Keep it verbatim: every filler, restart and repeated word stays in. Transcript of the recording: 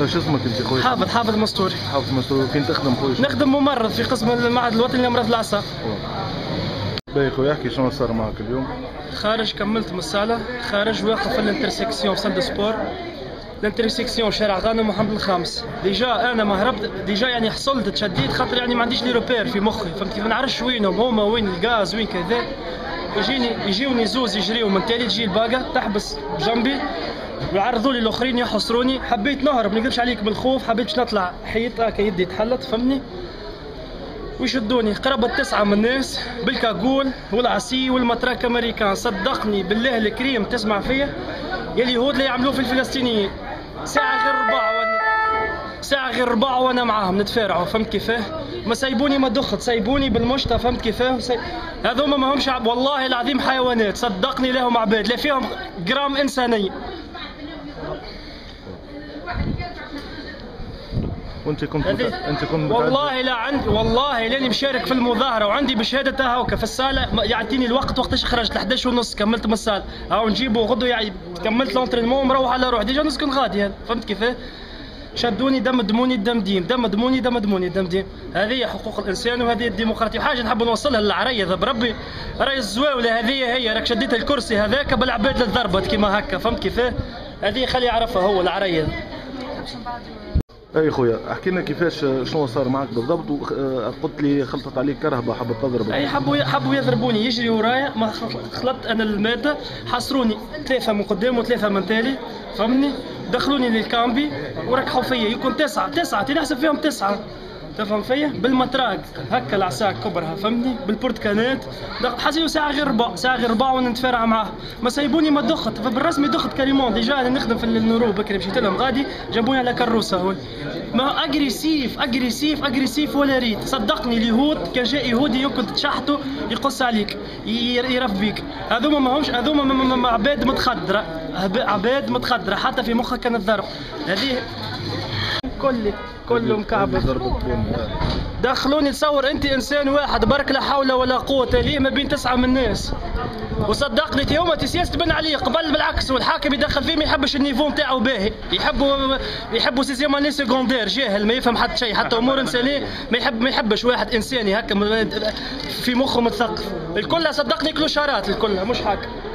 شو اسمك انت خويا؟ حافظ حافظ مستوري. حافظ مستوري. فين تخدم خويا؟ نخدم ممرض في قسم المعهد الوطني لامراض الاعصاب. باهي خويا احكي شنو صار معك اليوم؟ خارج كملت من الصاله، خارج واقف في الانترسيكسيون في سال سبور، الانترسيكسيون شارع غانم محمد الخامس. ديجا انا ما هربت، ديجا يعني حصلت تشديت خاطر يعني ما عنديش لي روبير في مخي، فهمت كيف؟ ما نعرفش وينهم هما، وين الغاز وين كذا. يجيني يجيوني زوز يجريو من تالي، تجي الباقه تحبس جنبي ويعرضوا لي الاخرين يحصروني. حبيت نهرب ما نكذبش عليك بالخوف، حبيت باش نطلع حيط هكا يدي تحلت فهمني، ويشدوني قرابة تسعة من الناس بالكاغول والعصي والمطراك امريكان. صدقني بالله الكريم تسمع فيا يا اليهود اللي يعملوه في الفلسطينيين. ساعة غير ربع وانا ساعة غير ربع وانا معاهم نتفارعوا، فهمت كيفاه؟ ما سايبوني ما دخت، سايبوني بالمشطة، فهمت كيفاه؟ سي... هذوما ما همش عب... والله العظيم حيوانات، صدقني لهم عباد لا فيهم جرام انسانية. وانت كنت مت... انت كنت والله لا عندي، والله لاني مشارك في المظاهره وعندي بشهاده هاوكا في الصاله. يعطيني الوقت وقتاش خرجت ل احداش ونص كملت من الصاله، هاو نجيبو غدو يعني كملت لونترينمون ومروح على روح ديجا نسكن غادي هذا، فهمت كيفاه؟ شدوني دم دموني دم ديم، دم دموني دم دموني دم ديم. هذه حقوق الانسان وهذه الديمقراطيه، وحاجه نحب نوصلها للعريض بربي. راهي الزواوله هذه هي، راك شديت الكرسي هذاك بالعباد اللي ضربت كيما هكا، فهمت كيفاه؟ هذه خلي يعرفها هو العريض. اي خويا احكي لنا كيفاش شنو صار معك بالضبط، وقلت لي خلطت عليك كرهبه حبت تضربك. اي حبوا حبوا يضربوني، يجري ورايا، ما خلطت انا الماده، حصروني ثلاثه من قدام وثلاثه من تالي فهمني، دخلوني للكامبي وركحوا فيا، يكون تسعه تسعه تنحسب فيهم تسعه، تفهم فيا؟ بالمطراق هكا العصا كبرها فهمني، بالبورتكانات حسيتو ساعه غير ربع، ساعه غير ربع وانا نتفارع معاهم، ما سايبوني ما دخت، فبالرسمي دخت كريمون. ديجا انا نخدم في النورو بكري مشيت لهم غادي جابوني على كروسه هون، ما اجريسيف اجريسيف اجريسيف ولا ريت. صدقني اليهود كان جاء يهودي يمكن تشحته يقص عليك يرف بيك. هذوما ما همش، هذوما عباد متخدره، عباد متخدره حتى في مخها كان الضرب. هذه كل كله مكعبل. دخلوني تصور انت انسان واحد برك لا حول ولا قوه ليه ما بين تسعه من الناس. وصدقني تيوما سياسه بن علي قبل بالعكس، والحاكم يدخل فيه ما يحبش النيفو نتاعو باهي، يحبوا يحبوا سيزيماني سكوندير جاهل ما يفهم حتى شيء، حتى امور انسانيه ما يحب ما يحبش واحد انساني هكا في مخه متثقف. الكل صدقني كلوشارات الكل مش حاكم.